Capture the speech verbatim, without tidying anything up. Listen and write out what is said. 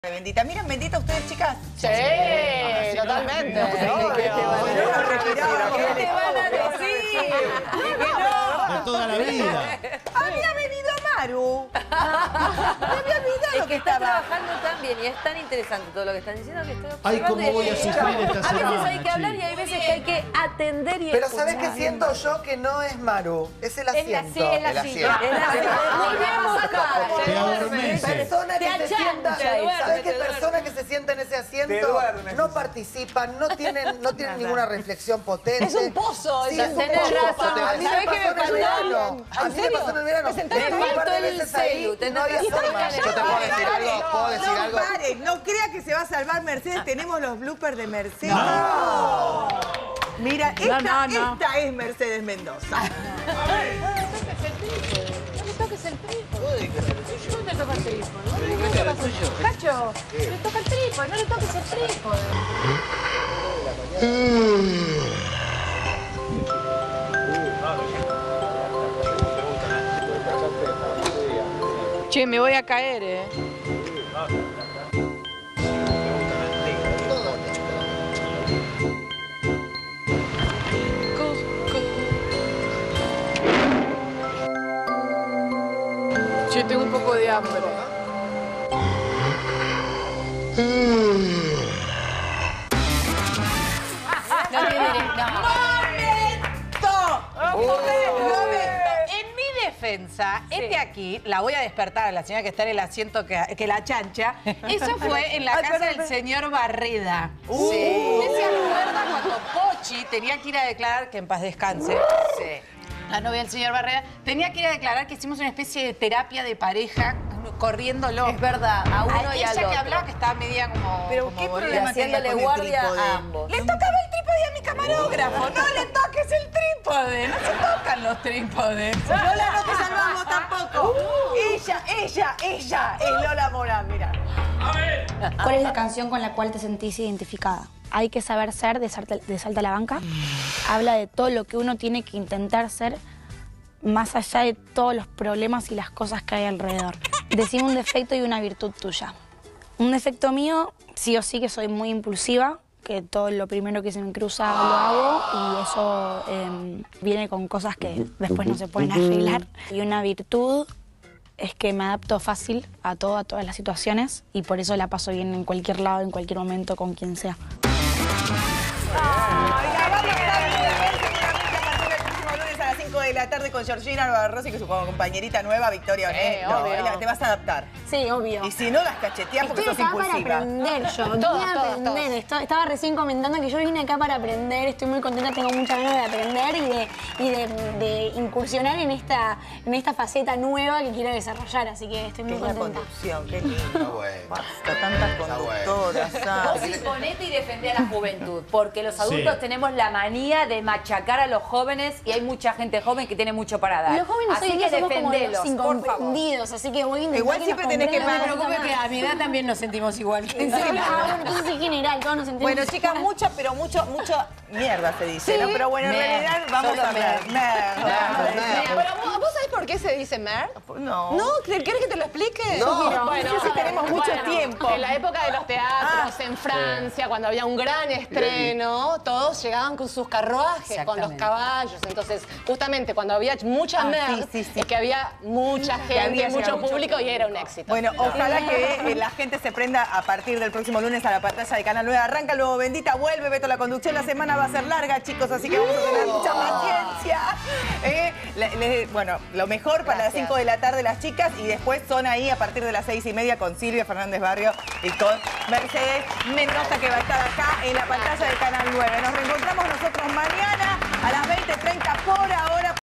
Bendita, miren, bendita ustedes, chicas. Sí, sí totalmente. No, ¿Qué te van a decir? De toda la vida. Había venido Maru. Me había olvidado Es que que está estaba. trabajando tan bien y es tan interesante todo lo que están diciendo que estoy Ay, observando cómo y voy a es que- sufrir esta A veces semana, hay que hablar y hay veces que hay que atender y Pero escuchar. ¿sabes qué siento yo? Que no es Maru, es el asiento. Sí, es la silla. Es la silla. Volvemos acá. Te adormece. Persona que Te se achancha, sienta, te duerme, ¿sabes qué te duerme. persona que se sienta en ese Te asiento duerme. no participan, no tienen, no tienen ninguna reflexión potente? Es un pozo. Sí, esa- es un tenés pozo. razón. A mí me ¿Sabés qué me pasó en el pasó? verano. A ¿En mí me serio? pasó en el verano. Me sentaron Fui al un par de lado del veces ahí celu, y tenés no había razón. forma. Yo Yo te puedo decir algo, puedo decir No algo. pare, no crea que se va a salvar Mercedes. Tenemos los bloopers de Mercedes. Mira, esta, no, no. esta es Mercedes Mendoza. No le toques el trípode. No le toques el trípode. No le toques el trípode. Cacho, le toca el trípode, no le toques el trípode. Che, me voy a caer, eh. Che, tengo un poco de hambre. No tiene- no. En mi defensa, este aquí, la voy a despertar a la señora que está en el asiento que, que la chancha. Eso fue en la Ay, casa perdón, del perdón. señor Barreda. Uh. ¿Usted se acuerda cuando Pochi tenía que ir a declarar, que en paz descanse? Sí. La novia del señor Barreda tenía que ir a declarar que hicimos una especie de terapia de pareja corriéndolo. Es verdad, a uno A y al ella que otro. hablaba que estaba media como. Pero como ¿qué bolida. problema tenía Haciéndole con el guardia trípode? a ambos. Le tocaba el trípode a mi camarógrafo. No le toques el trípode. No se tocan los trípodes. Lola, no te salvamos tampoco. Ella, ella, ella es Lola Morán, mira. ¿Cuál es la canción con la cual te sentís identificada? Hay que saber ser de Salta, de Salta a la Banca. Habla de todo lo que uno tiene que intentar ser más allá de todos los problemas y las cosas que hay alrededor. Decime un defecto y una virtud tuya. Un defecto mío, sí o sí que soy muy impulsiva, que todo lo primero que se me cruza lo hago y eso eh, viene con cosas que después no se pueden arreglar. Y una virtud es que me adapto fácil a todo, a todas las situaciones y por eso la paso bien en cualquier lado, en cualquier momento, con quien sea. Ay, la vamos a estar viendo seguramente a partir del próximo lunes a las cinco de la tarde con Georgina Barrosi, que es su compañerita nueva, Victoria Onesto. obvio. Te vas a adaptar. Sí, obvio. Y si no, las cacheteas porque Estoy sos acá para impulsiva. aprender yo, vine Todos, a todos, aprender. todos. Esto- Estaba recién comentando que yo vine acá para aprender, estoy muy contenta, tengo muchas ganas de aprender y de, y de, de incursionar en esta, en esta faceta nueva que quiero desarrollar, así que estoy Qué muy es la contenta. conducción, qué lindo. Está bueno. Basta, tantas conductoras, Vos ¿sabes? imponete y defendé a la juventud, porque los adultos Sí. tenemos la manía de machacar a los jóvenes y hay mucha gente joven que tiene mucho para dar. Los jóvenes así hoy en que día somos como defendelos, los por favor. incomprendidos, así que voy a intentar Igual que siempre nos tenés que comprendan parar. un poquito que más. a mi edad también nos sentimos igual. En serio, ah, bueno, entonces en general, todos nos sentimos Bueno, chicas, mucha, pero mucho, mucho mierda se dice, ¿no? Pero bueno, en Mer. realidad vamos Solo a ver. mer. Mer. Pero ¿vos, ¿vos sabés por qué se dice mer? No. ¿No? ¿Querés que te lo explique? No. Bueno, Sí, tenemos mucho bueno, tiempo. En la época de los teatros, en Francia, cuando había un gran estreno, todos llegaban con sus carruajes, con los Exactamente. caballos. Entonces, justamente cuando había mucha Ah, mer, sí, sí, sí. es que había mucha gente, había mucho llegado mucho público y era un éxito. Bueno, ojalá que eh, la gente se prenda a partir del próximo lunes a la pantalla de Canal nueve. Arranca luego Bendita, vuelve Beto la conducción. La semana va a ser larga, chicos, así que vamos a tener mucha paciencia. Eh, le- le- bueno, lo mejor para las cinco de la tarde las chicas y después son ahí a partir de las seis y media con Silvia Fernández Barrio y con Mercedes Mendoza, que va a estar acá en la pantalla de Canal nueve. Nos reencontramos nosotros mañana a las veinte treinta por ahora.